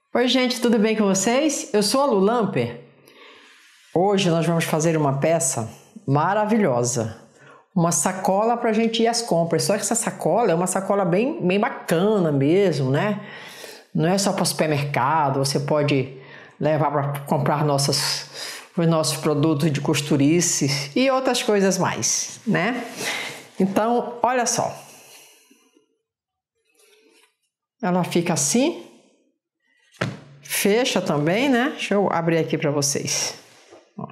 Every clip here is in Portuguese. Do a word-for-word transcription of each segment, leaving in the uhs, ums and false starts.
Oi gente, tudo bem com vocês? Eu sou a Lu Lamper. Hoje nós vamos fazer uma peça maravilhosa, uma sacola para a gente ir às compras. Só que essa sacola é uma sacola bem, bem bacana mesmo, né? Não é só para o supermercado, você pode levar para comprar nossas, os nossos produtos de costurice e outras coisas mais, né? Então, olha só. Ela fica assim. Fecha também, né? Deixa eu abrir aqui para vocês. Ó.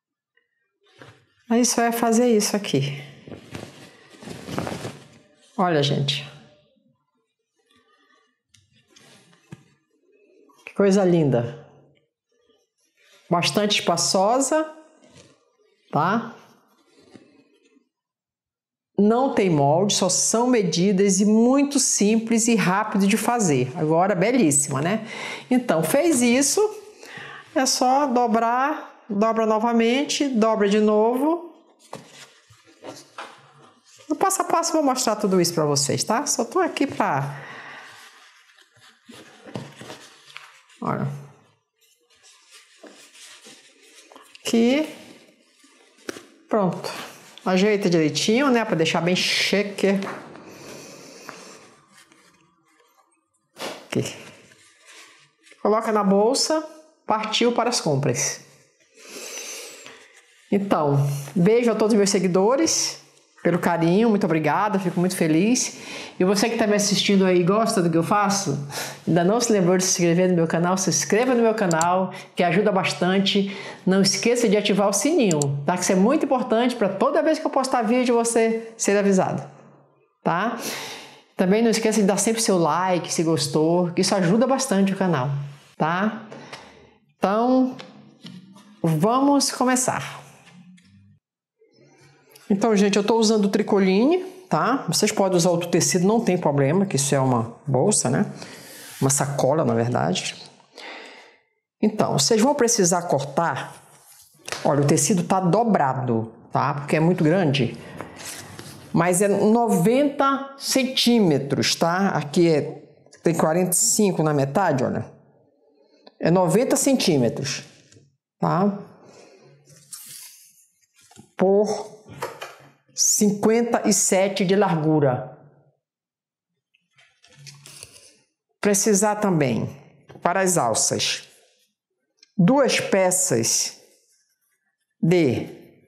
Aí só é fazer isso aqui. Olha, gente. Que coisa linda. Bastante espaçosa, tá? Não tem molde, só são medidas e muito simples e rápido de fazer. Agora, belíssima, né? Então, fez isso, é só dobrar, dobra novamente, dobra de novo. No passo a passo vou mostrar tudo isso para vocês, tá? Só tô aqui para... Olha. Aqui. Pronto. Ajeita direitinho, né? Para deixar bem chique. Aqui. Coloca na bolsa. Partiu para as compras. Então, beijo a todos os meus seguidores pelo carinho. Muito obrigada, fico muito feliz. E você que está me assistindo aí, gosta do que eu faço? Ainda não se lembrou de se inscrever no meu canal? Se inscreva no meu canal, que ajuda bastante. Não esqueça de ativar o sininho, tá? Que isso é muito importante para toda vez que eu postar vídeo você ser avisado, tá? Também não esqueça de dar sempre seu like, se gostou, que isso ajuda bastante o canal, tá? Então, vamos começar. Então, gente, eu estou usando o tricoline, tá? Vocês podem usar outro tecido, não tem problema, que isso é uma bolsa, né? Uma sacola, na verdade. Então, vocês vão precisar cortar. Olha, o tecido tá dobrado, tá? Porque é muito grande. Mas é noventa centímetros, tá? Aqui é, tem quarenta e cinco na metade, olha. É noventa centímetros, tá? Por cinquenta e sete de largura. Precisar também, para as alças, duas peças de...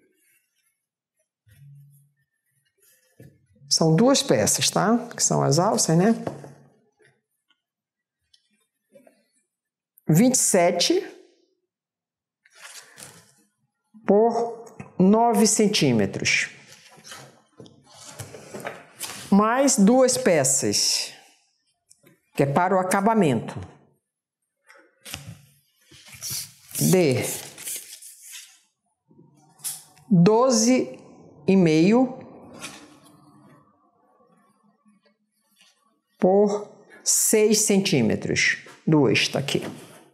São duas peças, tá? Que são as alças, né? vinte e sete por nove centímetros. Mais duas peças, que é para o acabamento, de doze e meio por seis centímetros. Duas, tá aqui.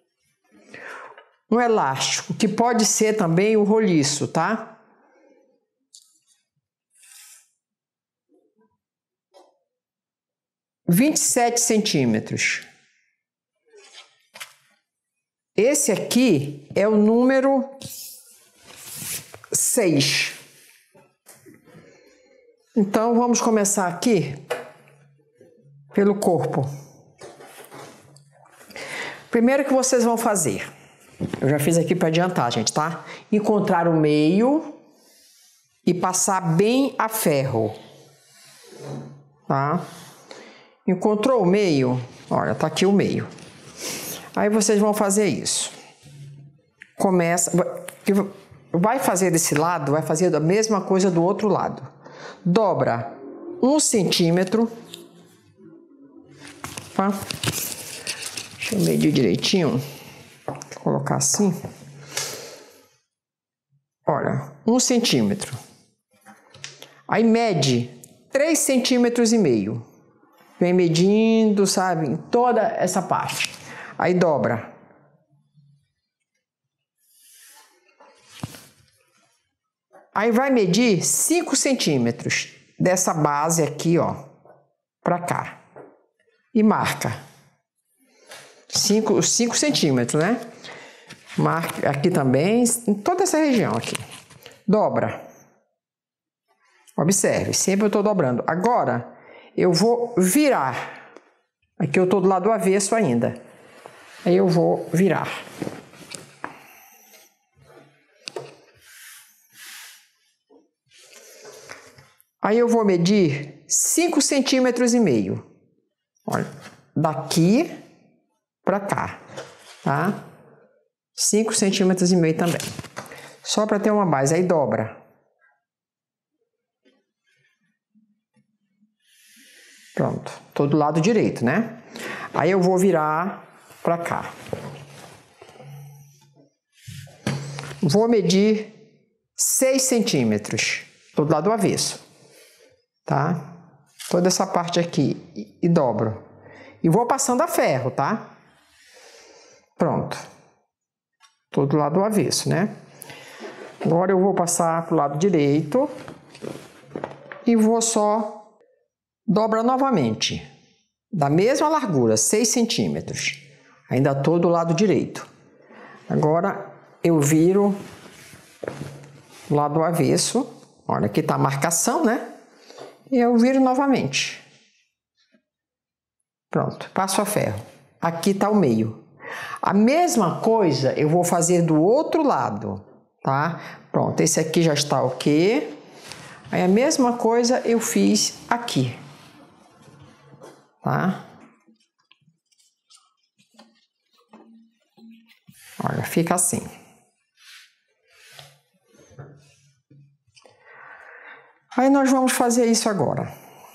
Um elástico, que pode ser também o roliço, tá? vinte e sete centímetros. Esse aqui é o número seis. Então, vamos começar aqui pelo corpo. Primeiro que vocês vão fazer, eu já fiz aqui para adiantar, gente, tá? Encontrar o meio e passar bem a ferro, tá? Encontrou o meio? Olha, tá aqui o meio. Aí vocês vão fazer isso. Começa... Vai fazer desse lado, vai fazer a mesma coisa do outro lado. Dobra um centímetro. Tá? Deixa eu medir direitinho. Vou colocar assim. Olha, um centímetro. Aí mede três centímetros e meio. Vem medindo, sabe, em toda essa parte. Aí dobra. Aí vai medir cinco centímetros dessa base aqui, ó, pra cá. E marca. cinco, cinco centímetros, né? Marque aqui também, em toda essa região aqui. Dobra. Observe, sempre eu estou dobrando. Agora, eu vou virar. Aqui eu estou do lado avesso ainda. Aí eu vou virar. Aí eu vou medir cinco centímetros e meio. Olha, daqui para cá, tá? cinco centímetros e meio também. Só para ter uma base, aí dobra. Pronto, tô do lado direito, né? Aí eu vou virar para cá. Vou medir seis centímetros. Tô do lado avesso. Tá? Toda essa parte aqui e, e dobro. E vou passando a ferro, tá? Pronto. Tô do lado avesso, né? Agora eu vou passar pro lado direito e vou só dobrar novamente. Da mesma largura, seis centímetros. Ainda tô do lado direito. Agora eu viro do lado avesso. Olha, aqui tá a marcação, né? E eu viro novamente. Pronto, passo a ferro. Aqui tá o meio. A mesma coisa eu vou fazer do outro lado, tá? Pronto, esse aqui já está ok. Aí a mesma coisa eu fiz aqui, tá? Olha, fica assim. Aí nós vamos fazer isso agora.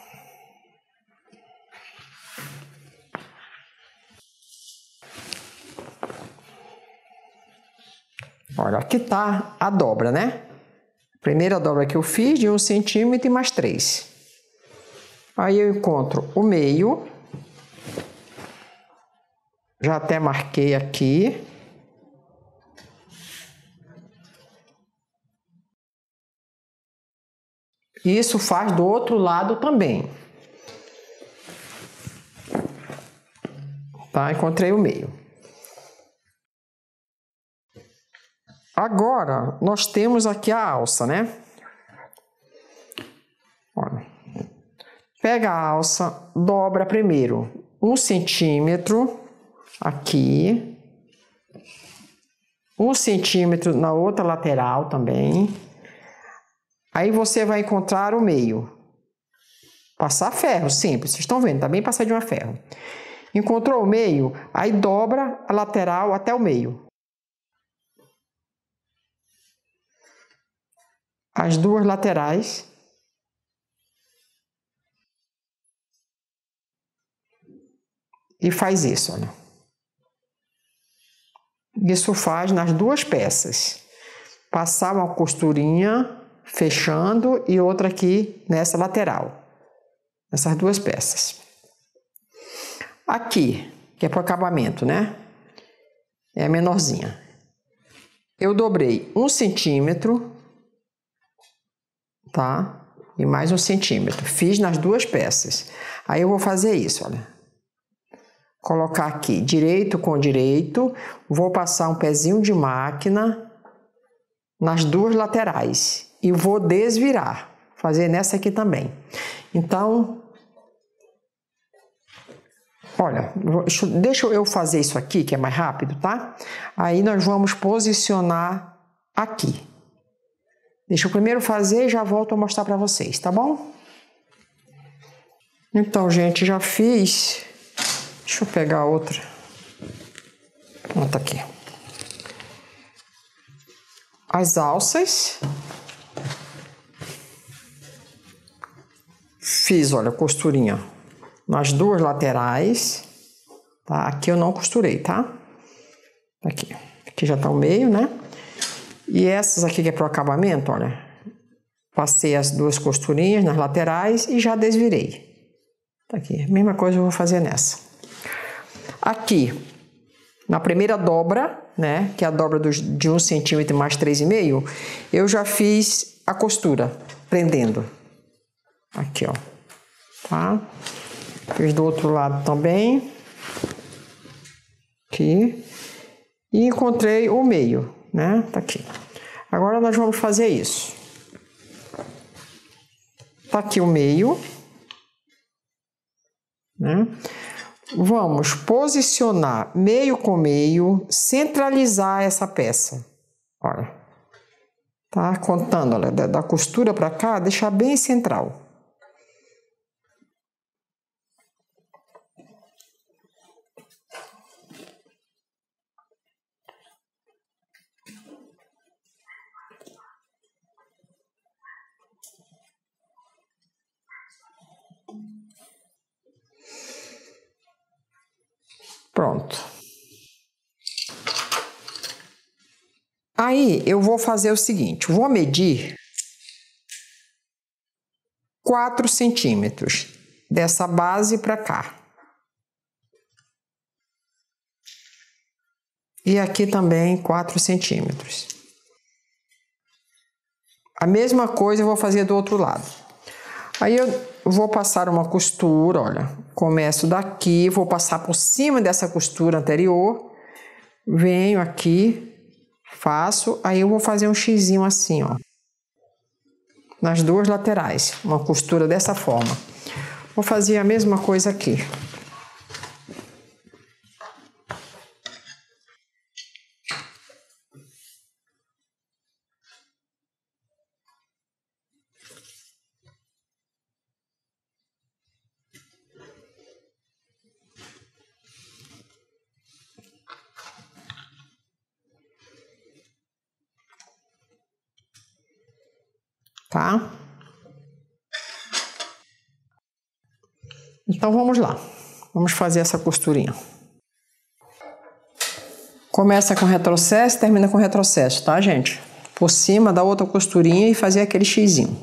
Olha, aqui tá a dobra, né? Primeira dobra que eu fiz de um centímetro e mais três. Aí eu encontro o meio. Já até marquei aqui. Isso faz do outro lado também. Tá? Encontrei o meio. Agora, nós temos aqui a alça, né? Olha. Pega a alça, dobra primeiro um centímetro aqui. Um centímetro na outra lateral também. Aí você vai encontrar o meio. Passar ferro, simples. Vocês estão vendo, tá bem passadinho a ferro. Encontrou o meio, aí dobra a lateral até o meio. As duas laterais. E faz isso, olha. Isso faz nas duas peças. Passar uma costurinha fechando e outra aqui nessa lateral. Essas duas peças. Aqui, que é para o acabamento, né? É a menorzinha. Eu dobrei um centímetro, tá? E mais um centímetro. Fiz nas duas peças. Aí eu vou fazer isso, olha. Colocar aqui direito com direito. Vou passar um pezinho de máquina nas duas laterais. E vou desvirar. Fazer nessa aqui também. Então, olha, deixa eu fazer isso aqui, que é mais rápido, tá? Aí nós vamos posicionar aqui. Deixa eu primeiro fazer e já volto a mostrar para vocês, tá bom? Então, gente, já fiz. Deixa eu pegar outra. Outra aqui. As alças. Fiz, olha, costurinha nas duas laterais, tá? Aqui eu não costurei, tá? Aqui, aqui já tá o meio, né? E essas aqui que é pro acabamento, olha, passei as duas costurinhas nas laterais e já desvirei. Tá aqui, a mesma coisa eu vou fazer nessa. Aqui, na primeira dobra, né? Que é a dobra dos, de um centímetro mais três e meio, eu já fiz a costura prendendo. Aqui, ó, tá? Fiz do outro lado também. aqui. E encontrei o meio, né? Tá aqui. Agora nós vamos fazer isso. Tá aqui o meio, né? Vamos posicionar meio com meio, centralizar essa peça. Olha, tá contando, olha, da, da costura para cá, deixar bem central. Pronto. Aí eu vou fazer o seguinte, vou medir quatro centímetros dessa base para cá. E aqui também quatro centímetros. A mesma coisa eu vou fazer do outro lado. Aí eu vou passar uma costura, olha, começo daqui, vou passar por cima dessa costura anterior, venho aqui, faço, aí eu vou fazer um xizinho assim, ó, nas duas laterais, uma costura dessa forma. Vou fazer a mesma coisa aqui. Tá? Então vamos lá. Vamos fazer essa costurinha. Começa com retrocesso, termina com retrocesso, tá, gente? Por cima da outra costurinha e fazer aquele xizinho.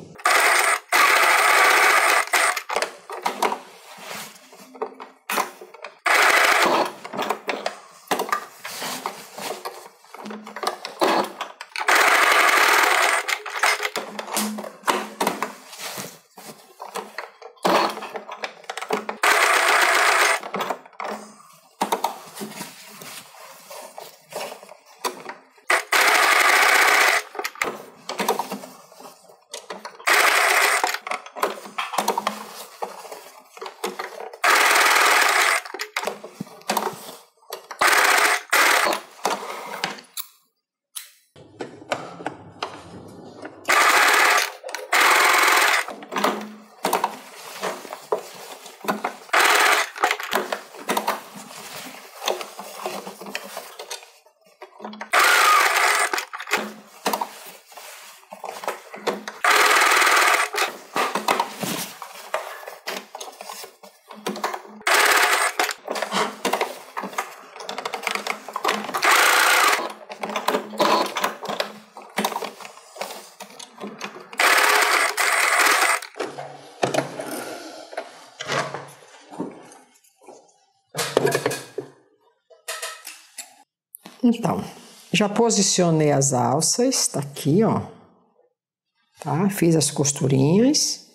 Então, já posicionei as alças, tá aqui, ó. Tá? Fiz as costurinhas.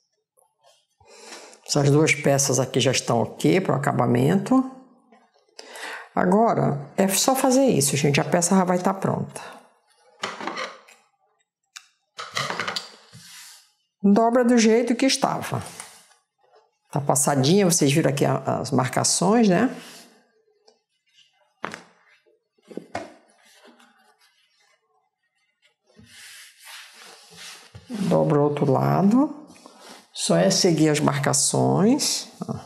Essas duas peças aqui já estão ok para o acabamento. Agora, é só fazer isso, gente. A peça já vai estar pronta. Dobra do jeito que estava. Tá passadinha, vocês viram aqui as marcações, né? Dobra o outro lado. Só é seguir as marcações.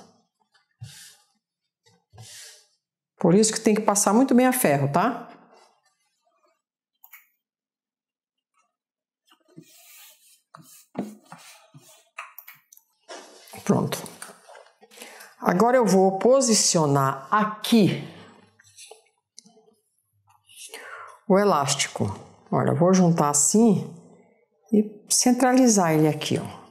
Por isso que tem que passar muito bem a ferro, tá? Pronto. Agora eu vou posicionar aqui o elástico. Olha, eu vou juntar assim e centralizar ele aqui, ó.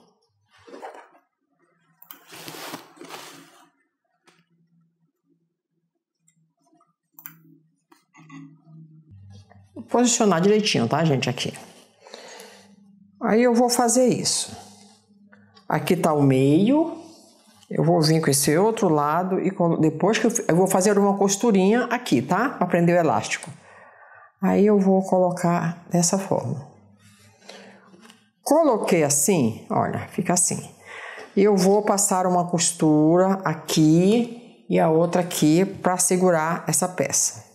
Vou posicionar direitinho, tá, gente? Aqui. Aí eu vou fazer isso. Aqui tá o meio. Eu vou vir com esse outro lado e depois que eu, eu vou fazer uma costurinha aqui, tá? Para prender o elástico. Aí eu vou colocar dessa forma. Coloquei assim, olha, fica assim. E eu vou passar uma costura aqui e a outra aqui para segurar essa peça.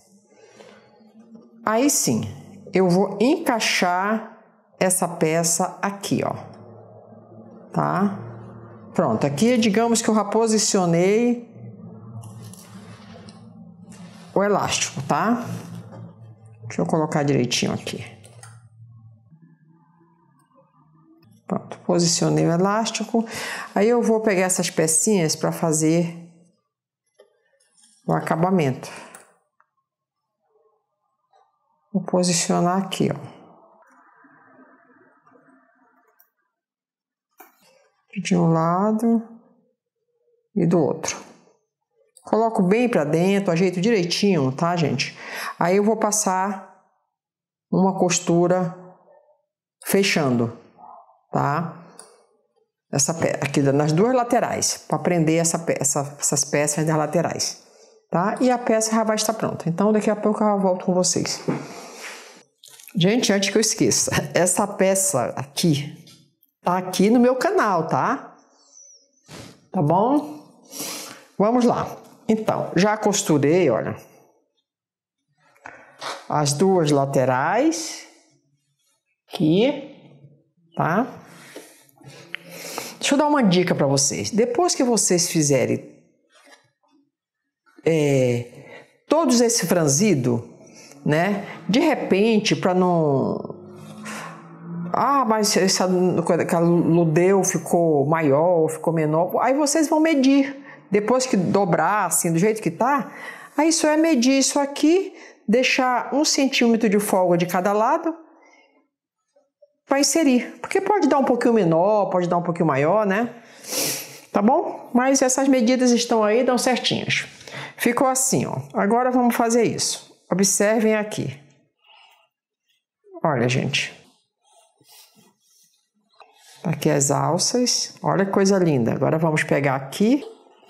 Aí sim, eu vou encaixar essa peça aqui, ó. Tá? Pronto, aqui digamos que eu já posicionei o elástico, tá? Deixa eu colocar direitinho aqui. Pronto, posicionei o elástico. Aí eu vou pegar essas pecinhas para fazer o acabamento. Vou posicionar aqui, ó. De um lado e do outro. Coloco bem para dentro, ajeito direitinho, tá, gente? Aí eu vou passar uma costura fechando, tá? Essa aqui nas duas laterais, para prender essa peça, essas peças das laterais, tá? E a peça já vai estar pronta. Então daqui a pouco eu volto com vocês. Gente, antes que eu esqueça, essa peça aqui tá aqui no meu canal, tá? Tá bom? Vamos lá. Então, já costurei, olha, as duas laterais aqui, tá? Deixa eu dar uma dica para vocês. Depois que vocês fizerem é, todos esse franzido, né? De repente, para não... Ah, mas essa ludeu ficou maior, ficou menor. Aí vocês vão medir. Depois que dobrar, assim, do jeito que tá, aí só é medir isso aqui, deixar um centímetro de folga de cada lado para inserir. Porque pode dar um pouquinho menor, pode dar um pouquinho maior, né? Tá bom? Mas essas medidas estão aí, dão certinhas. Ficou assim, ó. Agora vamos fazer isso. Observem aqui. Olha, gente. Aqui as alças. Olha que coisa linda. Agora vamos pegar aqui.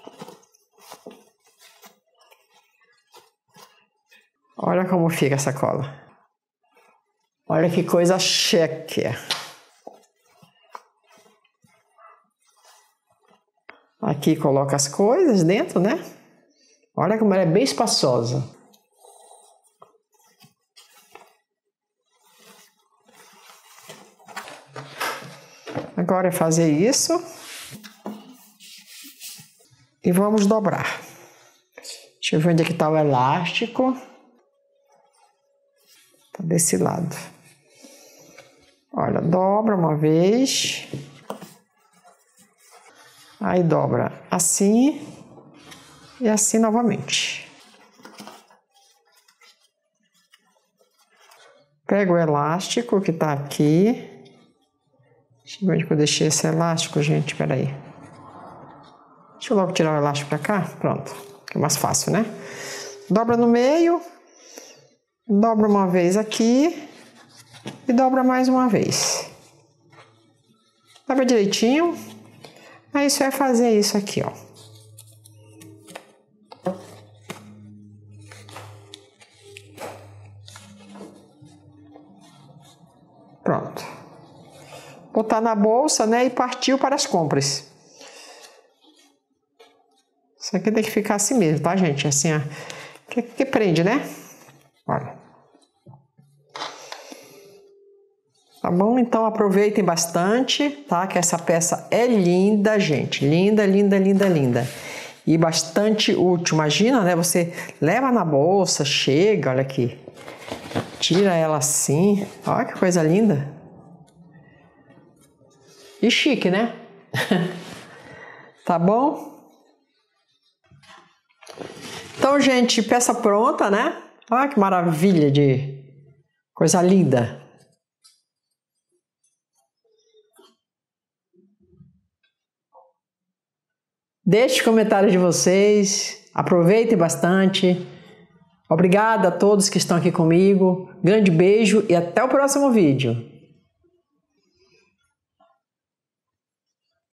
Olha como fica essa cola. Olha que coisa chique. Aqui coloca as coisas dentro, né? Olha como ela é bem espaçosa. Agora é fazer isso. E vamos dobrar. Deixa eu ver onde é que está o elástico. Tá desse lado. Olha, dobra uma vez. Aí dobra assim e assim novamente. Pego o elástico que tá aqui. Deixa eu ver onde que eu deixei esse elástico, gente, peraí. Deixa eu logo tirar o elástico pra cá, pronto. É mais fácil, né? Dobra no meio. Dobra uma vez aqui e dobra mais uma vez. Dobra direitinho. Aí você vai fazer isso aqui, ó. Pronto. Botar na bolsa, né? E partiu para as compras. Isso aqui tem que ficar assim mesmo, tá, gente? Assim, ó. Que, que prende, né? Olha. Tá bom? Então aproveitem bastante, tá? Que essa peça é linda, gente. Linda, linda, linda, linda. E bastante útil. Imagina, né? Você leva na bolsa, chega, olha aqui. Tira ela assim. Olha que coisa linda. E chique, né? Tá bom? Então, gente, peça pronta, né? Olha que maravilha de coisa linda. Deixe comentários de vocês, aproveitem bastante. Obrigada a todos que estão aqui comigo. Grande beijo e até o próximo vídeo.